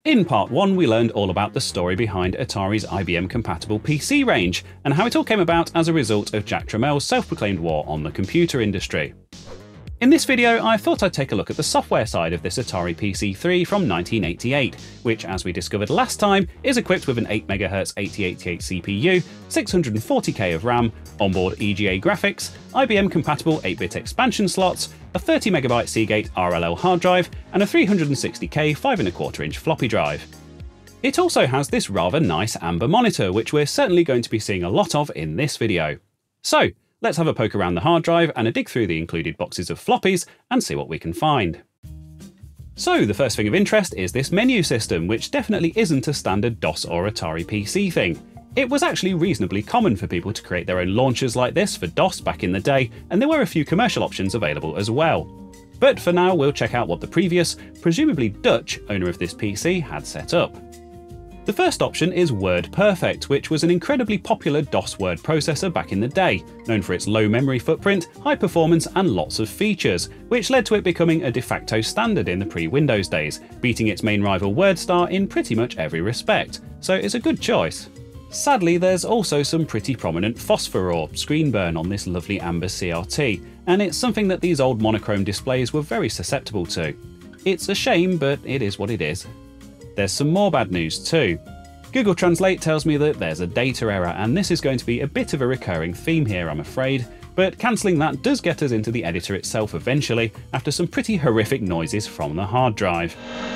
In part 1, we learned all about the story behind Atari's IBM-compatible PC range, and how it all came about as a result of Jack Tramel's self-proclaimed war on the computer industry. In this video, I thought I'd take a look at the software side of this Atari PC3 from 1988, which, as we discovered last time, is equipped with an 8MHz 8088 CPU, 640K of RAM, onboard EGA graphics, IBM-compatible 8-bit expansion slots, a 30MB Seagate RLL hard drive, and a 360K 5¼ floppy drive. It also has this rather nice amber monitor, which we're certainly going to be seeing a lot of in this video. So, let's have a poke around the hard drive and a dig through the included boxes of floppies and see what we can find. So the first thing of interest is this menu system, which definitely isn't a standard DOS or Atari PC thing. It was actually reasonably common for people to create their own launchers like this for DOS back in the day, and there were a few commercial options available as well. But for now, we'll check out what the previous, presumably Dutch, owner of this PC had set up. The first option is WordPerfect, which was an incredibly popular DOS word processor back in the day, known for its low memory footprint, high performance and lots of features, which led to it becoming a de facto standard in the pre-Windows days, beating its main rival WordStar in pretty much every respect, so it's a good choice. Sadly, there's also some pretty prominent phosphor or screen burn on this lovely amber CRT, and it's something that these old monochrome displays were very susceptible to. It's a shame, but it is what it is. There's some more bad news too. Google Translate tells me that there's a data error, and this is going to be a bit of a recurring theme here, I'm afraid, but cancelling that does get us into the editor itself eventually, after some pretty horrific noises from the hard drive.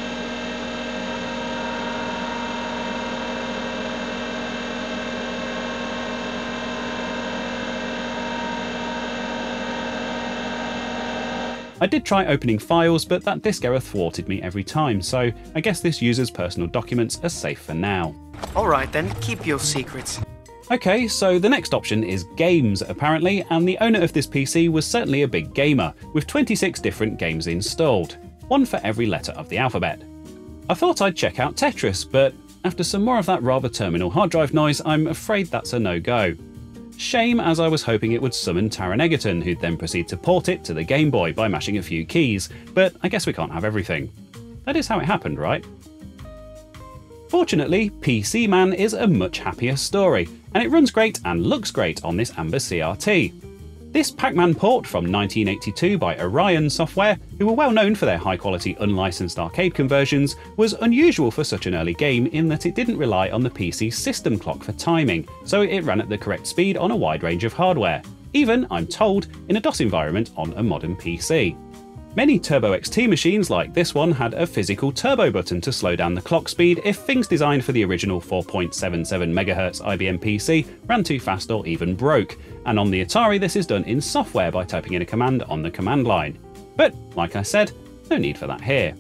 I did try opening files, but that disk error thwarted me every time, so I guess this user's personal documents are safe for now. Alright then, keep your secrets. Okay, so the next option is games, apparently, and the owner of this PC was certainly a big gamer, with 26 different games installed, one for every letter of the alphabet. I thought I'd check out Tetris, but after some more of that rather terminal hard drive noise, I'm afraid that's a no-go. Shame, as I was hoping it would summon Taron Egerton, who'd then proceed to port it to the Game Boy by mashing a few keys, but I guess we can't have everything. That is how it happened, right? Fortunately, PC Man is a much happier story, and it runs great and looks great on this amber CRT. This Pac-Man port from 1982 by Orion Software, who were well known for their high-quality unlicensed arcade conversions, was unusual for such an early game in that it didn't rely on the PC system clock for timing, so it ran at the correct speed on a wide range of hardware, even, I'm told, in a DOS environment on a modern PC. Many Turbo XT machines like this one had a physical turbo button to slow down the clock speed if things designed for the original 4.77 MHz IBM PC ran too fast or even broke, and on the Atari this is done in software by typing in a command on the command line. But, like I said, no need for that here.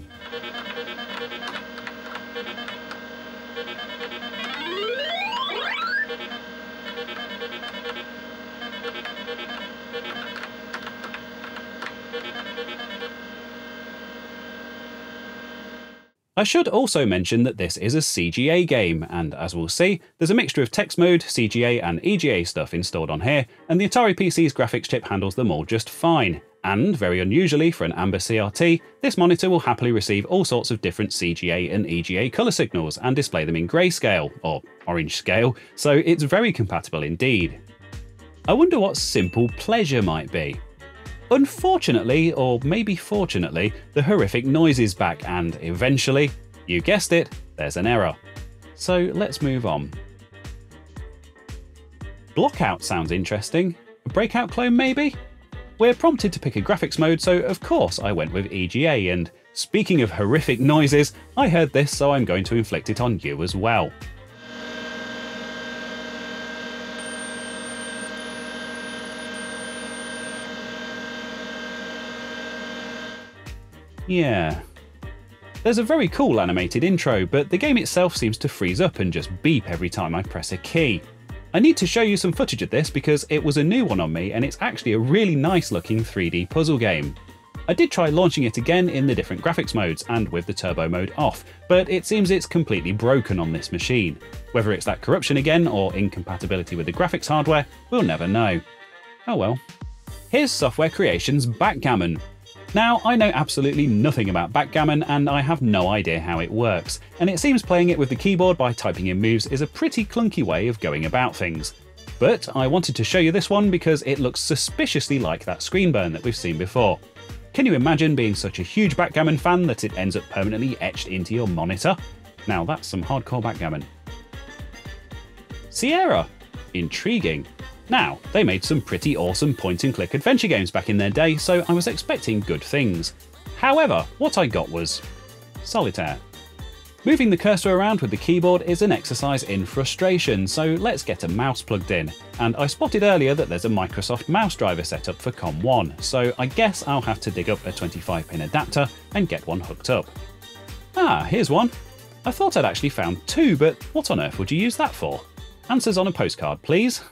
I should also mention that this is a CGA game, and as we'll see, there's a mixture of text mode, CGA and EGA stuff installed on here, and the Atari PC's graphics chip handles them all just fine. And, very unusually for an amber CRT, this monitor will happily receive all sorts of different CGA and EGA colour signals and display them in grayscale, or orange scale, so it's very compatible indeed. I wonder what simple pleasure might be. Unfortunately, or maybe fortunately, the horrific noise is back, and eventually, you guessed it, there's an error. So let's move on. Blockout sounds interesting. A breakout clone maybe? We're prompted to pick a graphics mode, so of course I went with EGA, and speaking of horrific noises, I heard this, so I'm going to inflict it on you as well. Yeah. There's a very cool animated intro, but the game itself seems to freeze up and just beep every time I press a key. I need to show you some footage of this because it was a new one on me, and it's actually a really nice looking 3D puzzle game. I did try launching it again in the different graphics modes and with the turbo mode off, but it seems it's completely broken on this machine. Whether it's that corruption again or incompatibility with the graphics hardware, we'll never know. Oh well. Here's Software Creation's Backgammon. Now, I know absolutely nothing about backgammon and I have no idea how it works, and it seems playing it with the keyboard by typing in moves is a pretty clunky way of going about things. But I wanted to show you this one because it looks suspiciously like that screen burn that we've seen before. Can you imagine being such a huge backgammon fan that it ends up permanently etched into your monitor? Now that's some hardcore backgammon. Sierra. Intriguing. Now, they made some pretty awesome point-and-click adventure games back in their day, so I was expecting good things. However, what I got was solitaire. Moving the cursor around with the keyboard is an exercise in frustration, so let's get a mouse plugged in. And I spotted earlier that there's a Microsoft mouse driver set up for COM1, so I guess I'll have to dig up a 25-pin adapter and get one hooked up. Ah, here's one. I thought I'd actually found two, but what on earth would you use that for? Answers on a postcard, please.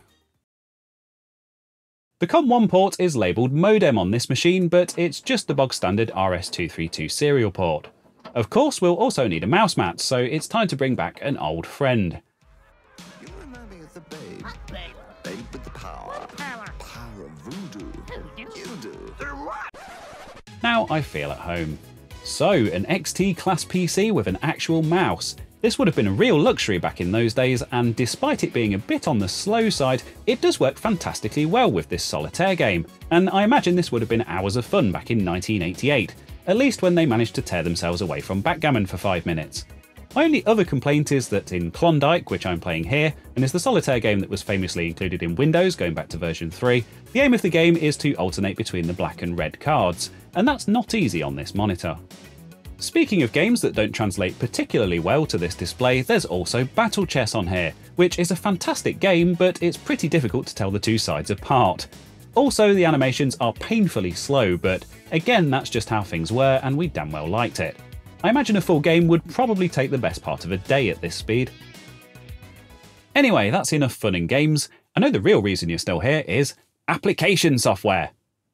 The COM1 port is labelled modem on this machine, but it's just the bog standard RS-232 serial port. Of course, we'll also need a mouse mat, so it's time to bring back an old friend. You remind me of the babe. Babe with the power. Power of voodoo. You do. Now I feel at home. So, an XT class PC with an actual mouse. This would have been a real luxury back in those days, and despite it being a bit on the slow side, it does work fantastically well with this solitaire game, and I imagine this would have been hours of fun back in 1988, at least when they managed to tear themselves away from backgammon for 5 minutes. My only other complaint is that in Klondike, which I'm playing here, and is the solitaire game that was famously included in Windows going back to version 3, the aim of the game is to alternate between the black and red cards, and that's not easy on this monitor. Speaking of games that don't translate particularly well to this display, there's also Battle Chess on here, which is a fantastic game, but it's pretty difficult to tell the two sides apart. Also, the animations are painfully slow, but again, that's just how things were and we damn well liked it. I imagine a full game would probably take the best part of a day at this speed. Anyway, that's enough fun and games. I know the real reason you're still here is application software.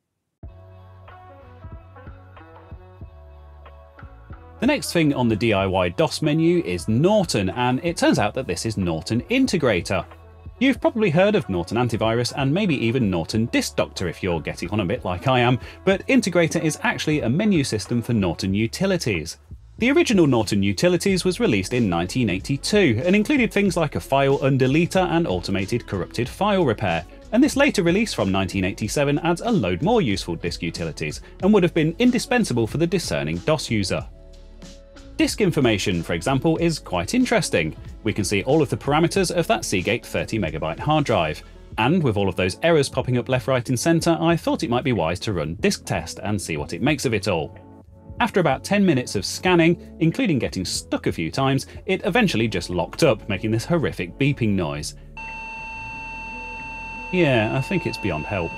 The next thing on the DIY DOS menu is Norton, and it turns out that this is Norton Integrator. You've probably heard of Norton Antivirus and maybe even Norton Disk Doctor if you're getting on a bit like I am, but Integrator is actually a menu system for Norton Utilities. The original Norton Utilities was released in 1982 and included things like a file undeleter and automated corrupted file repair, and this later release from 1987 adds a load more useful disk utilities and would have been indispensable for the discerning DOS user. Disk information, for example, is quite interesting. We can see all of the parameters of that Seagate 30MB hard drive. And with all of those errors popping up left, right and centre, I thought it might be wise to run disk test and see what it makes of it all. After about 10 minutes of scanning, including getting stuck a few times, it eventually just locked up, making this horrific beeping noise. Yeah, I think it's beyond help.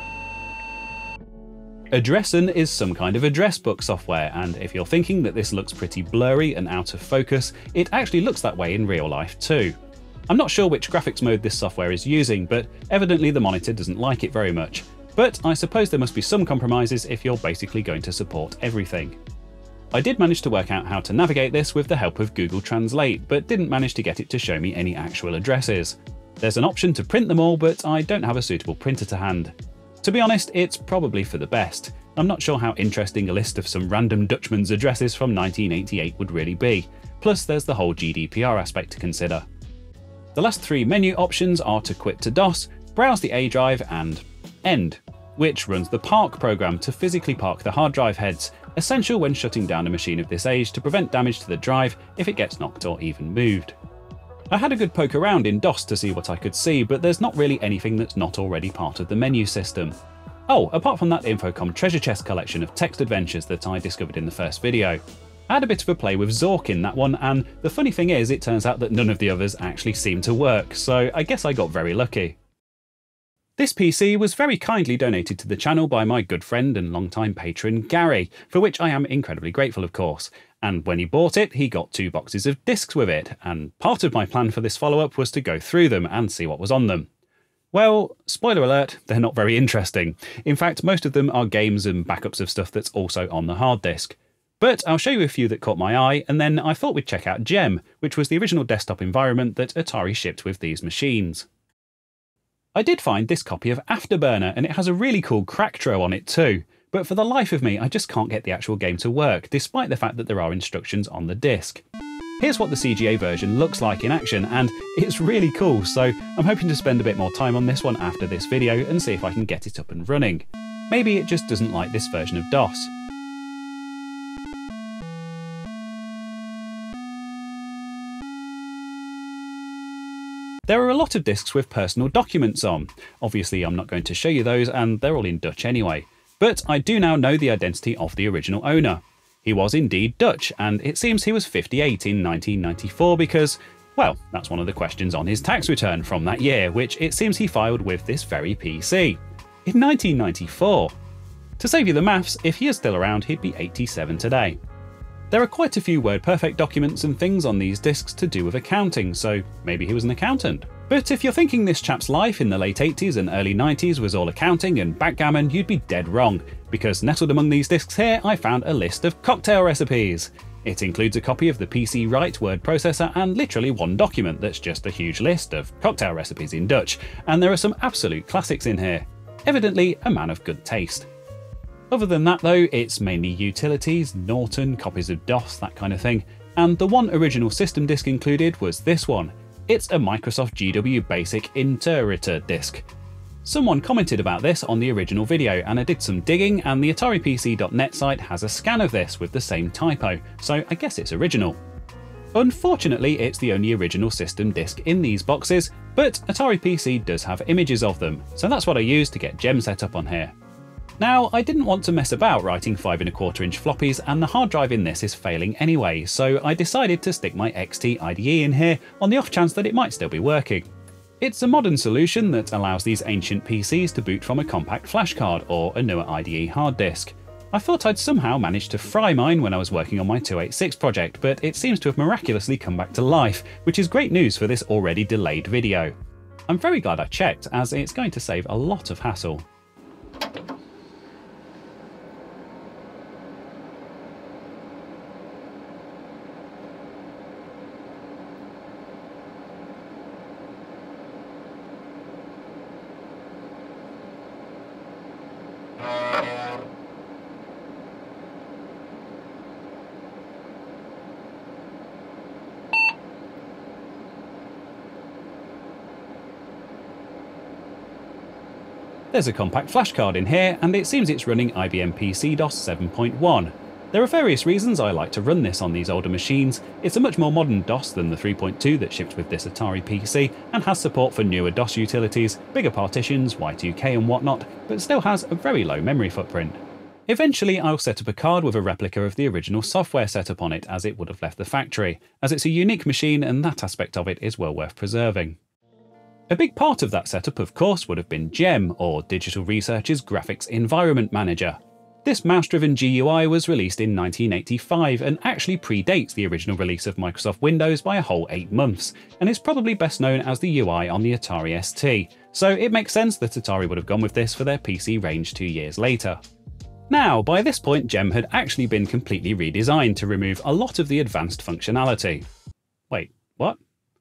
Addresson is some kind of address book software, and if you're thinking that this looks pretty blurry and out of focus, it actually looks that way in real life too. I'm not sure which graphics mode this software is using, but evidently the monitor doesn't like it very much. But I suppose there must be some compromises if you're basically going to support everything. I did manage to work out how to navigate this with the help of Google Translate, but didn't manage to get it to show me any actual addresses. There's an option to print them all, but I don't have a suitable printer to hand. To be honest, it's probably for the best. I'm not sure how interesting a list of some random Dutchman's addresses from 1988 would really be. Plus, there's the whole GDPR aspect to consider. The last three menu options are to quit to DOS, browse the A drive, and End, which runs the park program to physically park the hard drive heads, essential when shutting down a machine of this age to prevent damage to the drive if it gets knocked or even moved. I had a good poke around in DOS to see what I could see, but there's not really anything that's not already part of the menu system. Oh, apart from that Infocom treasure chest collection of text adventures that I discovered in the first video. I had a bit of a play with Zork in that one, and the funny thing is it turns out that none of the others actually seem to work, so I guess I got very lucky. This PC was very kindly donated to the channel by my good friend and longtime patron Gary, for which I am incredibly grateful of course. And when he bought it, he got 2 boxes of discs with it, and part of my plan for this follow-up was to go through them and see what was on them. Well, spoiler alert, they're not very interesting. In fact, most of them are games and backups of stuff that's also on the hard disk. But I'll show you a few that caught my eye, and then I thought we'd check out Gem, which was the original desktop environment that Atari shipped with these machines. I did find this copy of Afterburner, and it has a really cool crack tro on it too. but for the life of me I just can't get the actual game to work, despite the fact that there are instructions on the disc. Here's what the CGA version looks like in action, and it's really cool, so I'm hoping to spend a bit more time on this one after this video and see if I can get it up and running. Maybe it just doesn't like this version of DOS. There are a lot of discs with personal documents on. Obviously I'm not going to show you those, and they're all in Dutch anyway. But I do now know the identity of the original owner. He was indeed Dutch, and it seems he was 58 in 1994 because, well, that's one of the questions on his tax return from that year, which it seems he filed with this very PC. In 1994! To save you the maths, if he is still around, he'd be 87 today. There are quite a few WordPerfect documents and things on these discs to do with accounting, so maybe he was an accountant. But if you're thinking this chap's life in the late 80s and early 90s was all accounting and backgammon, you'd be dead wrong, because nestled among these discs here I found a list of cocktail recipes. It includes a copy of the PC Write word processor and literally one document that's just a huge list of cocktail recipes in Dutch, and there are some absolute classics in here. Evidently a man of good taste. Other than that though, it's mainly utilities, Norton, copies of DOS, that kind of thing, and the one original system disk included was this one. It's a Microsoft GW Basic Interpreter disk. Someone commented about this on the original video, and I did some digging, and the AtariPC.net site has a scan of this with the same typo, so I guess it's original. Unfortunately, it's the only original system disk in these boxes, but Atari PC does have images of them, so that's what I used to get Gem set up on here. Now, I didn't want to mess about writing 5¼ inch floppies, and the hard drive in this is failing anyway, so I decided to stick my xt-ide in here on the off chance that it might still be working. It's a modern solution that allows these ancient PCs to boot from a compact flash card or a newer IDE hard disk. I thought I'd somehow managed to fry mine when I was working on my 286 project, but it seems to have miraculously come back to life, which is great news for this already delayed video. I'm very glad I checked, as it's going to save a lot of hassle. There's a compact flash card in here, and it seems it's running IBM PC DOS 7.1. There are various reasons I like to run this on these older machines. It's a much more modern DOS than the 3.2 that shipped with this Atari PC, and has support for newer DOS utilities, bigger partitions, Y2K and whatnot, but still has a very low memory footprint. Eventually I'll set up a card with a replica of the original software setup on it as it would have left the factory, as it's a unique machine and that aspect of it is well worth preserving. A big part of that setup, of course, would have been GEM, or Digital Research's Graphics Environment Manager. This mouse-driven GUI was released in 1985 and actually predates the original release of Microsoft Windows by a whole 8 months, and is probably best known as the UI on the Atari ST, so it makes sense that Atari would have gone with this for their PC range 2 years later. Now, by this point, GEM had actually been completely redesigned to remove a lot of the advanced functionality. Wait, what?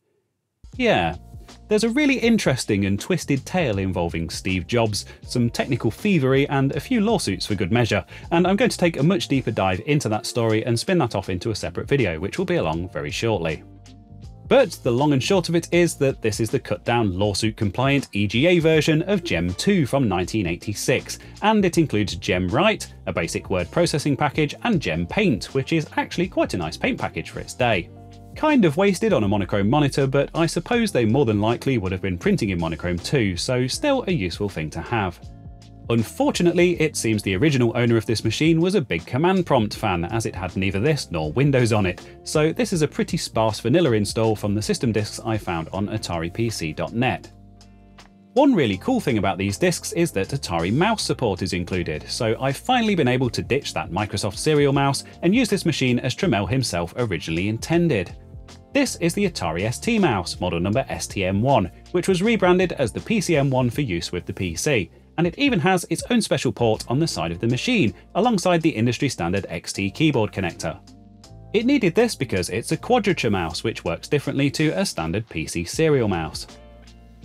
Yeah. There's a really interesting and twisted tale involving Steve Jobs, some technical thievery, and a few lawsuits for good measure, and I'm going to take a much deeper dive into that story and spin that off into a separate video, which will be along very shortly. But the long and short of it is that this is the cut-down, lawsuit-compliant EGA version of GEM 2 from 1986, and it includes GEM Write, a basic word processing package, and GEM Paint, which is actually quite a nice paint package for its day. Kind of wasted on a monochrome monitor, but I suppose they more than likely would have been printing in monochrome too, so still a useful thing to have. Unfortunately, it seems the original owner of this machine was a big command prompt fan, as it had neither this nor Windows on it, so this is a pretty sparse vanilla install from the system disks I found on AtariPC.net. One really cool thing about these disks is that Atari mouse support is included, so I've finally been able to ditch that Microsoft serial mouse and use this machine as Tramiel himself originally intended. This is the Atari ST mouse, model number STM1, which was rebranded as the PCM1 for use with the PC, and it even has its own special port on the side of the machine, alongside the industry standard XT keyboard connector. It needed this because it's a quadrature mouse, which works differently to a standard PC serial mouse.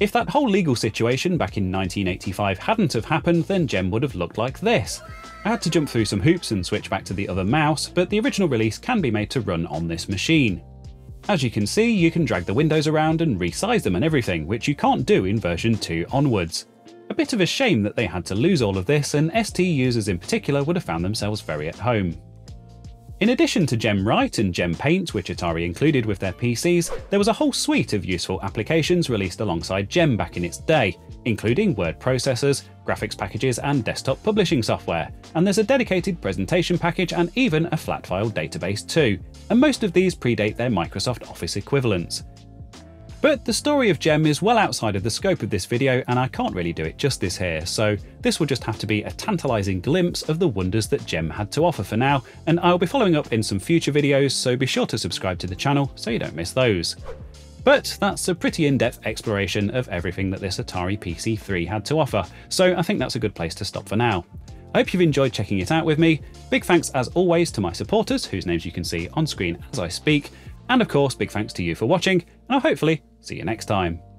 If that whole legal situation back in 1985 hadn't have happened, then Gem would have looked like this. I had to jump through some hoops and switch back to the other mouse, but the original release can be made to run on this machine. As you can see, you can drag the windows around and resize them and everything, which you can't do in version 2 onwards. A bit of a shame that they had to lose all of this, and ST users in particular would have found themselves very at home. In addition to Gem Write and Gem Paint, which Atari included with their PCs, there was a whole suite of useful applications released alongside Gem back in its day, including word processors, graphics packages and desktop publishing software, and there's a dedicated presentation package and even a flat file database too, and most of these predate their Microsoft Office equivalents. But the story of Gem is well outside of the scope of this video, and I can't really do it justice here, so this will just have to be a tantalising glimpse of the wonders that Gem had to offer for now, and I'll be following up in some future videos, so be sure to subscribe to the channel so you don't miss those. But that's a pretty in-depth exploration of everything that this Atari PC3 had to offer, so I think that's a good place to stop for now. I hope you've enjoyed checking it out with me. Big thanks as always to my supporters, whose names you can see on screen as I speak, and of course big thanks to you for watching, and I'll hopefully see you next time.